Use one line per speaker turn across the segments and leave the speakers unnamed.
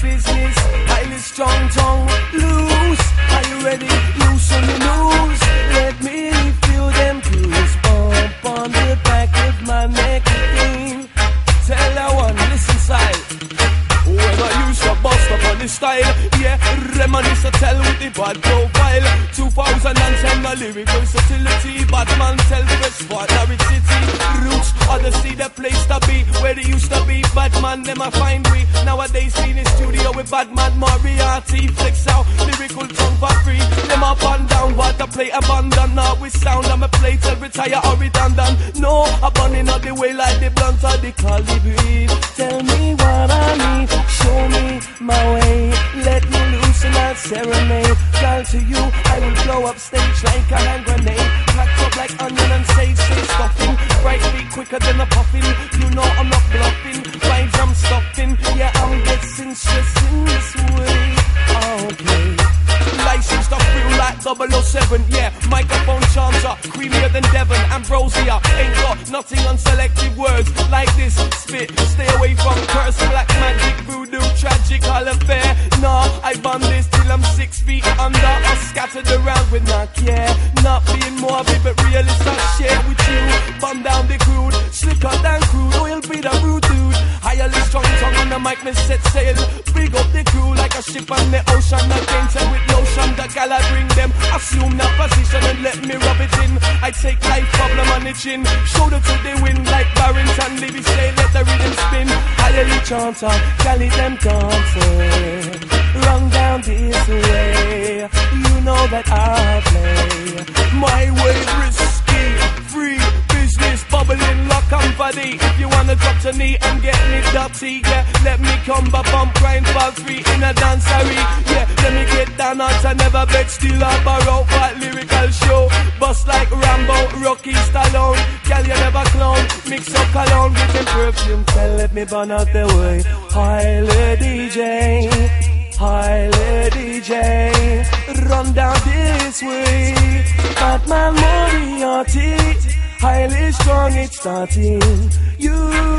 business. Highly strong tongue, loose. Are you ready? Loose on the news. Let me feel them clues. Bump on the back of my neck again. Tell that one, listen side. When I used to bust up on the style, yeah, reminisce to tell with the bad profile. 2010, the lyrical versatility, Batman tell the best part, Norwich City. Roots, others see the place to be, where they used to be. Batman, them a find we. Nowadays, in the studio with Batman, Moriarty. Flex out, lyrical tongue for free. Them up and down, water play abandoned. Now with sound, I'm a play till retire or redundant. No, I'm burning out the way like the blunt or the calibre. Tell me what I need, show me my way. Let me loose in that serenade. Girl, to you, I will blow up stage like a hand grenade. Packed up like onion and sage, say stuffing. Bright beat quicker than a puffin. You know I'm not bluffing. Vibes I'm stuffing. Yeah, I'm getting stressed in this way. Okay. License to feel like 007, yeah. Microphone charms are creamier than Devon. Ambrosia ain't got nothing on selective words like this. Spit, stay away from curse, black magic, voodoo, tragical affair. Nah, I bun this till I'm 6 feet under. I scattered around with not care. Not being morbid, but realist I share with you. Bun down the crude, slicker than crude. Oil be the rude dude. Highly strong tongue on the mic, me set sail. Big up the crew like a ship on the ocean. Against and with lotion, the gal I bring them. Assume that position and let me rub it in. I take life problem on the chin. Shoulder to the wind like Barrington. Libby say let the rhythm spin. Highly chanter, galley them dancing. Run down this way. You know that I play. My way risky, free business, bubbling like company. If you wanna drop to knee and get me dirty, yeah, let me come back bump grind for free in a dancery. Yeah, let me get down out and never bet still a borrow. Fight lyrical show, bust like Rambo, Rocky Stallone. Girl you never clone, mix up cologne with them perfume. Tell let me burn out the way. Highly DJ, highly DJ, run down this way. Batman Moriarty, highly strong it's starting. You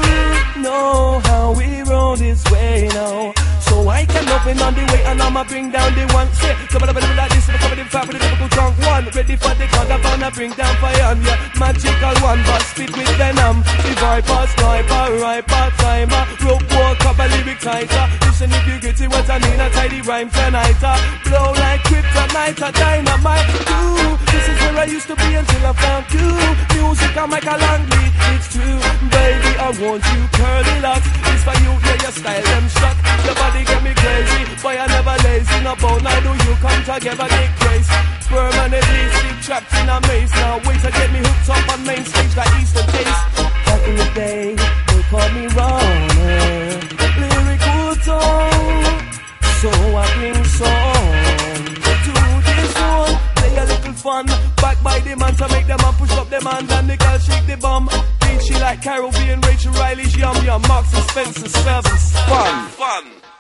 know how we roll this way now. So I can open on the way and I'ma bring down the one. Say, come on, like this, I'm coming in fat with the typical drunk one. Ready for the count, I'm gonna bring down fire. Yeah, magical one, but spit with venom. The viper, sniper, riper, timer. Rope walk up a lyric tighter. Listen if you get it, what I mean, I tidy rhyme tonight. Blow like kryptonite, dynamite. Ooh, this is where I used to be until I found you. Music, I'm like a Langley, it's true. Baby, I want you curly locks. It's for you, yeah, your style, them shot. Your body get me crazy, boy I never lazy. No bone, I do you come together, get crazy. Permanently sleep trapped in a maze. Now wait to get me hooked up on main stage like Eastern Taste. Back in the day, they called me runner. Lyrical tongue, so I bring song to this one. Play a little fun, back by the man to make them man push up them hand and the girl shake the bum. She like Caribbean, Rachel Riley's yum yum. Marks and Spencer serves us fun.